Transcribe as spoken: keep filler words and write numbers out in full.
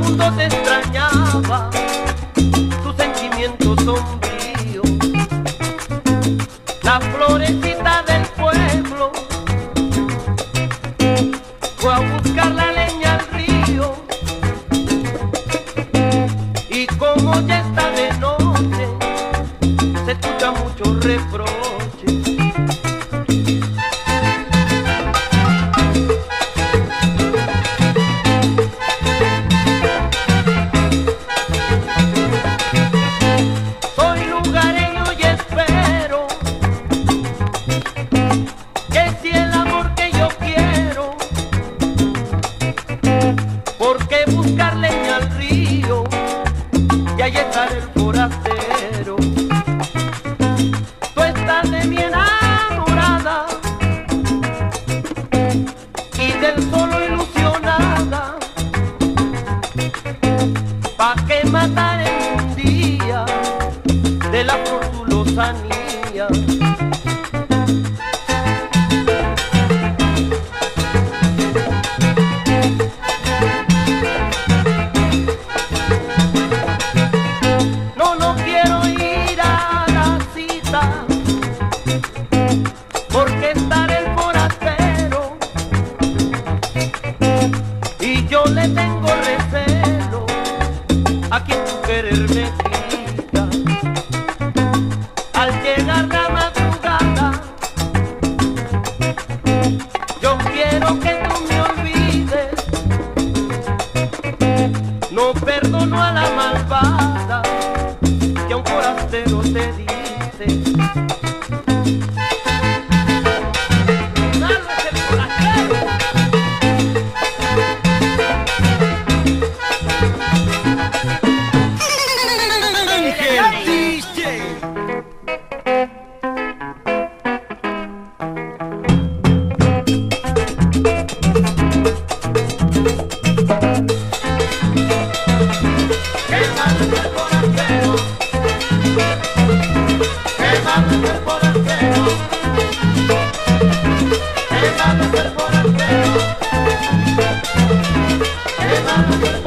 mundo te extrañaba, tus sentimientos sombríos. La florecita del pueblo fue a buscar la leña al río, y como ya está de noche se escucha mucho reproche. Soy lugareño y espero que si el amor que yo quiero, ¿por qué buscar leña al río y allí estar el forastero? Tú estás de mi enamorada y del solo ilusionada, ¿pa' qué matar en un día de la flor tu lozanía? No, no quiero ir a la cita, porque estará el forastero y yo le tengo recelo a quien tu querer me quita. Al llegar la madrugada, yo quiero que tú me olvides. No perdono a la malvada que a un forastero te dice. Qué malo ser forastero, qué malo ser